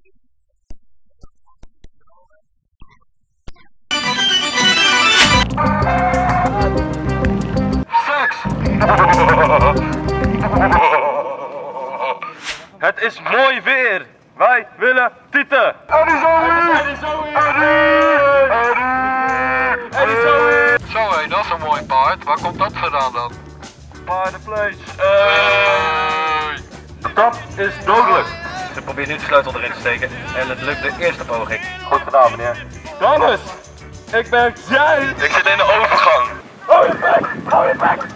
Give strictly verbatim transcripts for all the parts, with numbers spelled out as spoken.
Seks! Het is mooi weer! Wij willen tieten! Eddie Zoe! Eddie Zoe! Eddie Zoe! Zo hé, dat is een mooi paard. Waar komt dat vandaan dan? Paardenvlees! Hey. Dat is dodelijk! Ze probeert nu de sleutel erin te steken en het lukt de eerste poging. Goed gedaan, meneer. Dames! Ik ben jij! Ik zit in de overgang. Hou je bek! Hou je bek!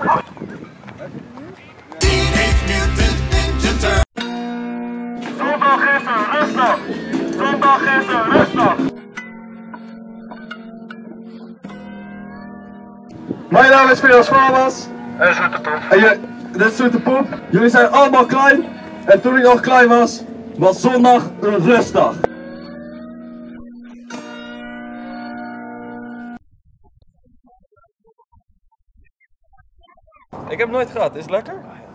Zondag is een rustdag! Zondag is een rustdag! Mijn naam is Veras Farmas. En zoete poep. En je, dit is zoete poep. Jullie zijn allemaal klein. En toen ik nog klein was, was zondag een rustdag. Ik heb het nooit gehad. Is het lekker?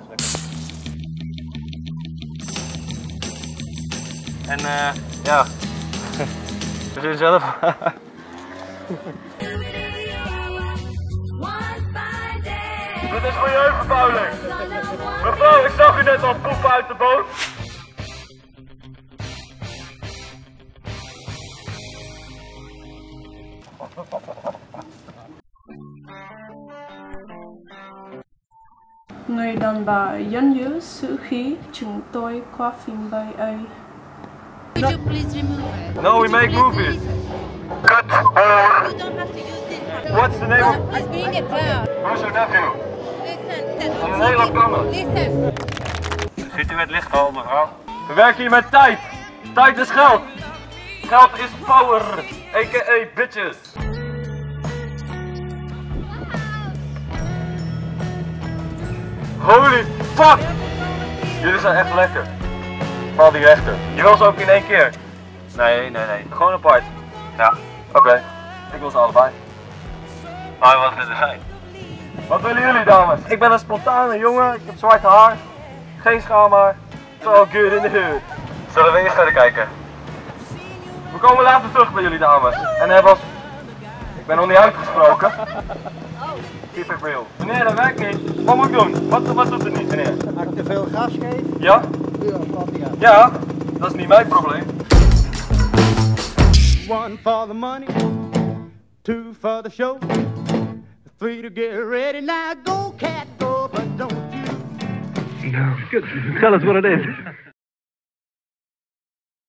En eh, uh, ja. We zien zelf. Dit is milieuvervuiling. Mevrouw, ik zag u net al poepen uit de boot. Người đàn bà dân dữ sự khí, chúng tôi qua phim bay ấy. Could you please remove it? No, we make movies. Cut or... You don't have to use this one. What's the name of... Please bring it down. Who's your nephew? Listen, Een hele kamer. listen. Ziet u het licht al, mevrouw? We werken hier met tijd. Tijd is geld. Geld is power. A K A bitches. Holy fuck! Jullie zijn echt lekker. Val die rechter. Je wil ze ook in één keer? Nee, nee, nee. Gewoon apart. Ja. Oké. Okay. Ik wil ze allebei. Maar wat wil er zijn? Wat willen jullie, dames? Ik ben een spontane jongen. Ik heb zwart haar. Geen schaamhaar. It's all good in the hood. Zullen we eerst verder kijken? We komen later terug bij jullie, dames. En hij was... Ik ben nog niet uitgesproken. Keep it real. Meneer, dat werkt niet. Wat moet ik doen? Wat, wat doet het niet, meneer? Als ik te veel gas geef, Ja? doe je plat gaan. Ja, dat is niet mijn probleem. One for the money, two for the show, three to get ready. Now go cat go, but don't you. Nou, vertel eens wat het is.